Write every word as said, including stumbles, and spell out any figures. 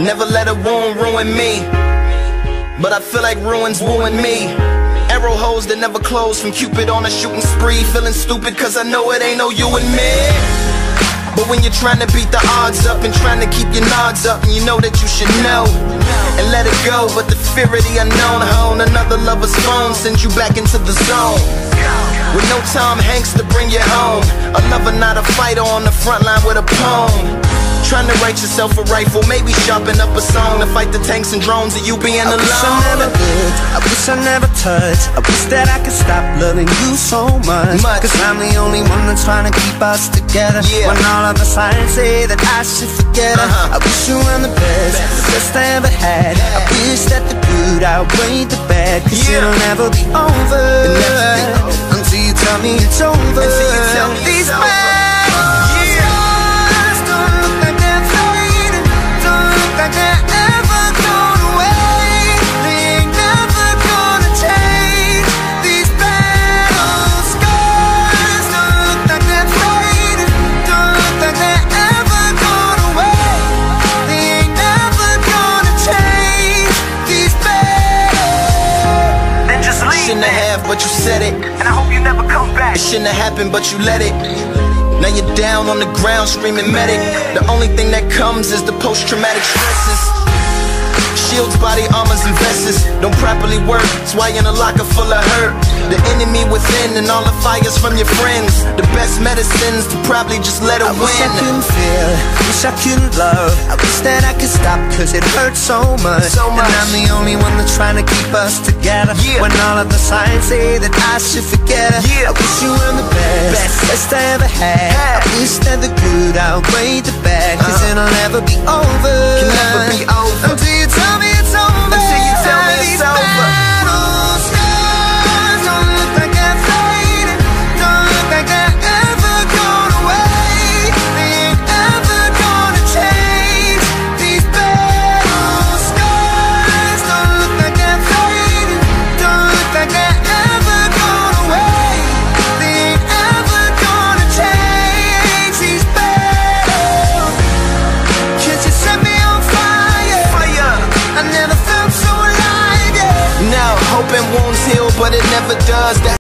Never let a wound ruin me, but I feel like ruins wooing me. Arrow holes that never close, from Cupid on a shooting spree. Feeling stupid cause I know it ain't no you and me. But when you're trying to beat the odds up and trying to keep your nods up, and you know that you should know and let it go, but the fear of the unknown hone another lover's phone sends you back into the zone. With no Tom Hanks to bring you home, a lover not a fighter on the front line with a poem. Trying to write yourself a rifle, maybe sharpen up a song to fight the tanks and drones of you being alone. I wish I never could, I wish I never touched. I wish that I could stop loving you so much, much. Cause I'm the only one that's trying to keep us together, yeah. When all of the signs say that I should forget her, uh-huh. I wish you were the best, best, the best I ever had, yeah. I wish that the good outweighed the bad, cause yeah. it'll never be over, never be over until you tell me it's over. Until you tell me These it's over. Shouldn't have, but you said it, and I hope you never come back. It shouldn't have happened, but you let it. Now you're down on the ground screaming medic. The only thing that comes is the post-traumatic stresses. Shields, body armors, and vests don't properly work, that's why you're in a locker full of hurt. The enemy within and all the fires from your friends, the best medicines to probably just let it I win. Wish I couldn't feel, wish I couldn't love, I wish that I could stop cause it hurts so much, so much. And I'm the only one that's trying to keep us together, yeah. When all of the signs say that I should forget her, yeah. I wish you were the best, best, best I ever had, yeah. I wish that the good outweighed the bad, cause uh, it'll never be over. Can never be over until you tell me it's over. Until you tell me it's These over. Battle scars don't look like they're fading, don't look like they're ever going away. They ain't ever gonna change. These battle scars don't look like they're fading, don't look like they're ever going away. They ain't ever gonna change. These battles, can't you set me on fire? Fire. I never felt so alive, yeah. Now, hoping wounds heal, but it never does. That